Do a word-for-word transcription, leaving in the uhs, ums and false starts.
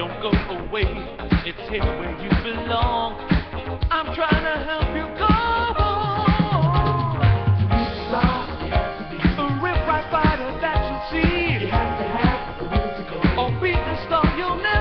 Don't go away, it's here where you belong. I'm trying to help you go on. A rip right fighter that you see. You have to have a will to go. Or beat the star you'll never